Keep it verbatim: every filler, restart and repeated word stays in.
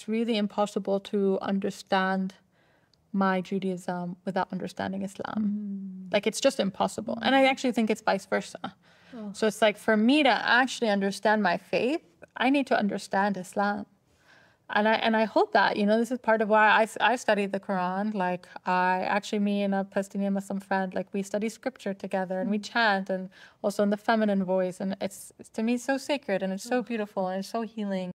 it's really impossible to understand my Judaism without understanding Islam. Mm. Like, it's just impossible. And I actually think it's vice versa. Oh. So it's like, for me to actually understand my faith, I need to understand Islam. And I and I hope that, you know, this is part of why I, I study the Quran. Like, I actually, me and a Palestinian Muslim friend, like, we study scripture together and we chant, and also in the feminine voice. And it's, it's to me, so sacred, and it's so beautiful, and it's so healing.